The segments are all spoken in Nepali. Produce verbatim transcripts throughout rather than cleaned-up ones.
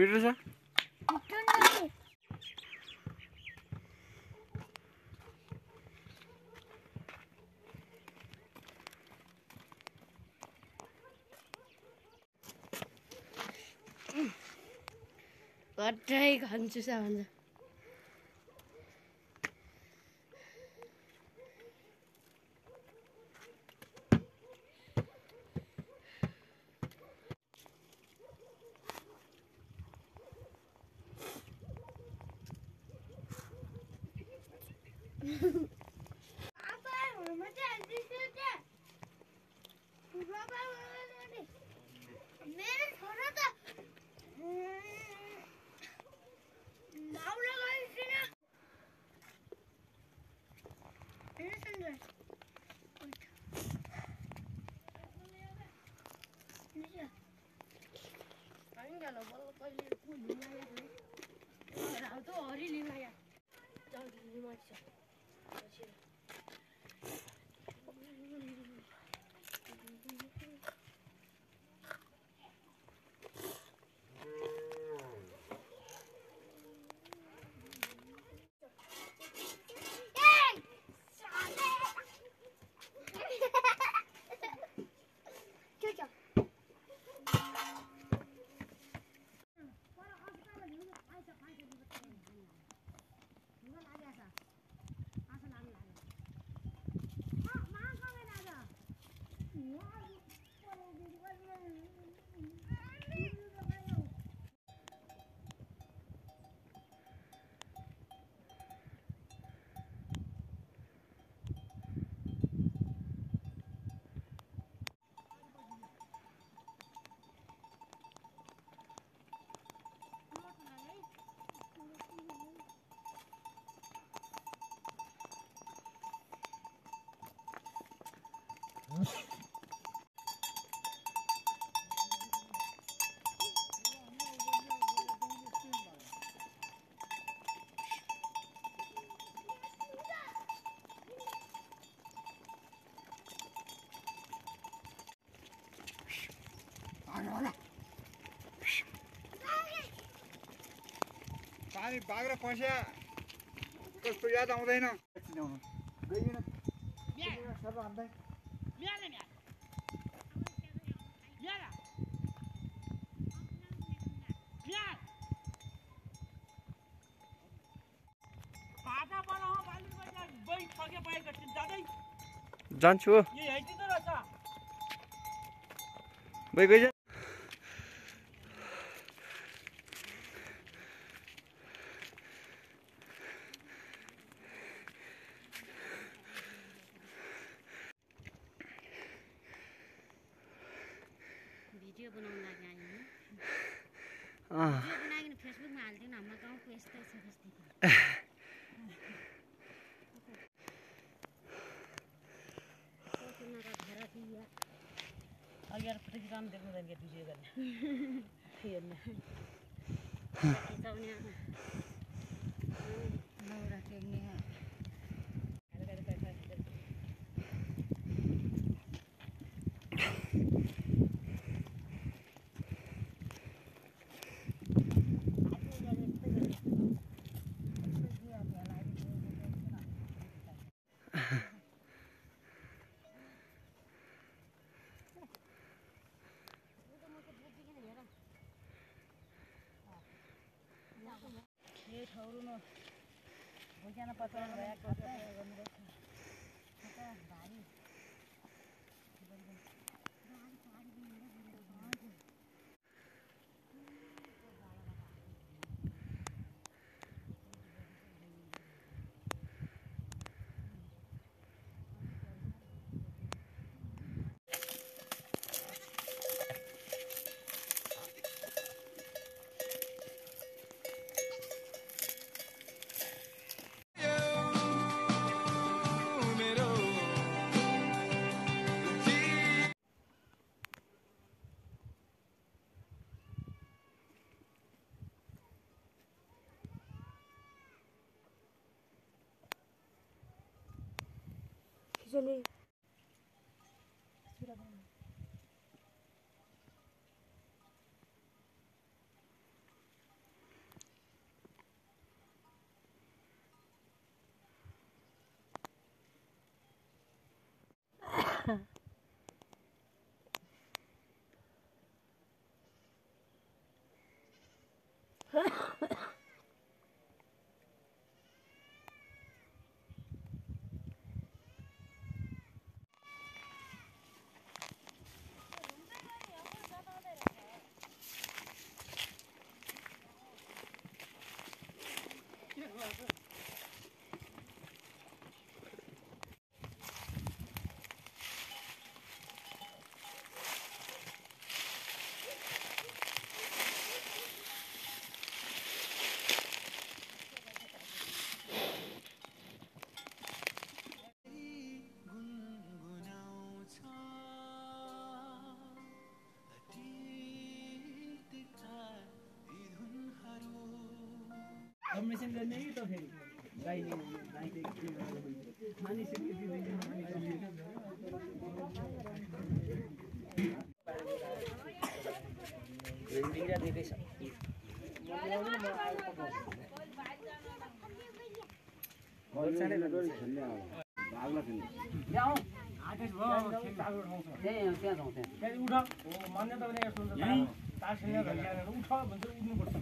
मिठो छ कतै खान्छु सा भन्छ पानी बाग्रा पस्या कस्तो याद आउँदैन गइन सब हान्दै जान्छु भाइ गइज भिडियो बनाउन लागि आयो नि भिडियो बनाइकन फेसबुकमा हाल्दिउँ न हाम्रो गाउँको यस्तै छ त्यस्तै यार फुटेकी काम देख्नुदैन के भिडियो गर्ने हेर्न खिचाउने नौरा टेक्ने ठौरुनो भुइँचान पचाउनु भएको गर्नुपर्छ भारी चले कम्बिनेसन गर्ने कि त फेरि गाईले गाईले मानिसले दिँदैन दिँदा दिँदैछ मान्यता पनि यस्तो उठ भन्छ उठ्नुपर्छ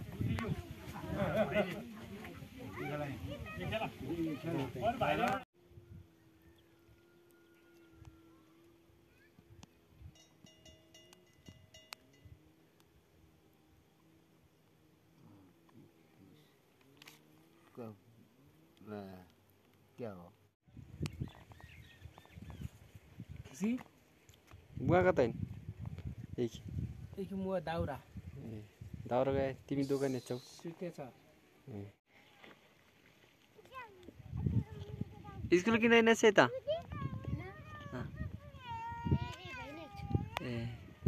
क्या हो खुसी बुवा कता हिँड एक एक मुवा दाउरा ए दाउरा गए तिमी दोकान छौ सुते छ स्कुल किन हिँड्छ यता ए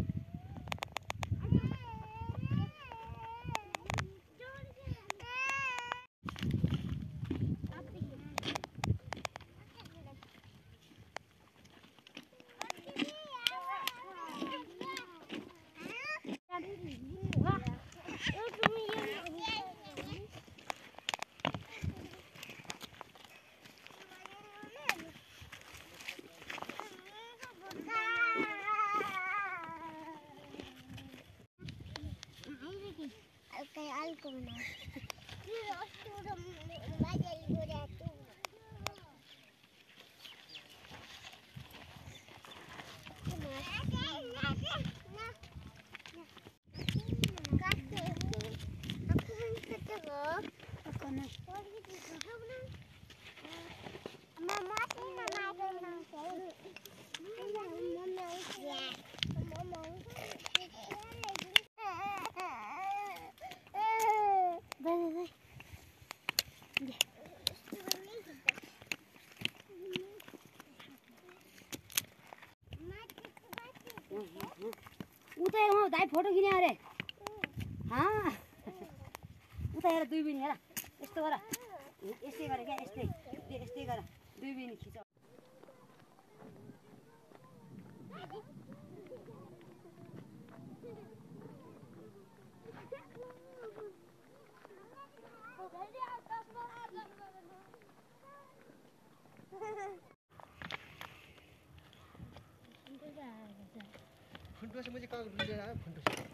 उता हेर दाइ फोटो खिने अरे हाँ उता हेर दुई बिनी हेर यस्तो गर यस्तै गर क्या यस्तै यस्तै गर दुई बिनी खिच फुन्टो से मुझे कहाँ ढूंढ रहा है फुन्टो से